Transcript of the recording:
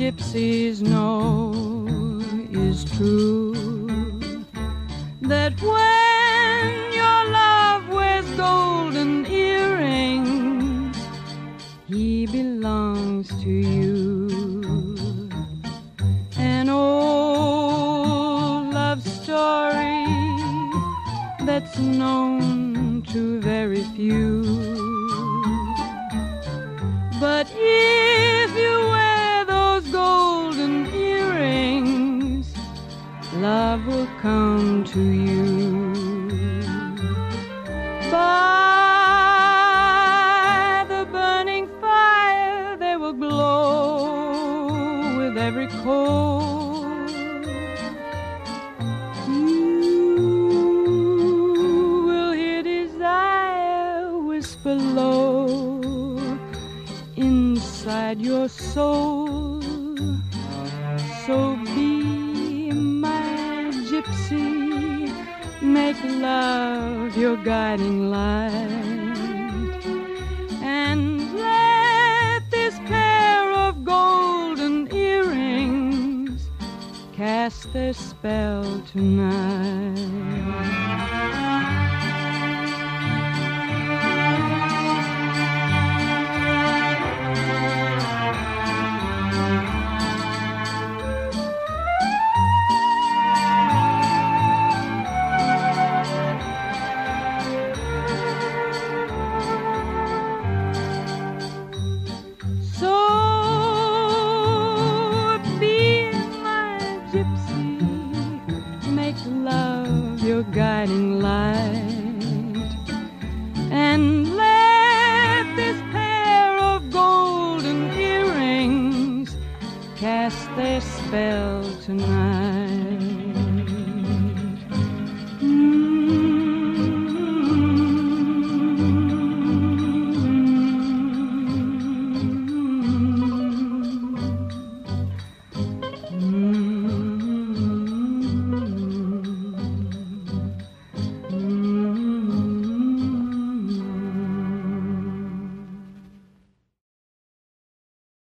gypsies know is true, that when your love wears golden earrings, he belongs to you. An old love story that's known to very few. But if you wear those golden earrings, love will come to you. By the burning fire they will glow with every coal. You will hear desire whisper low inside your soul. So be my gypsy, make love your guiding light, and let this pair of golden earrings cast their spell tonight. Guiding light, and let this pair of golden earrings cast their spell tonight.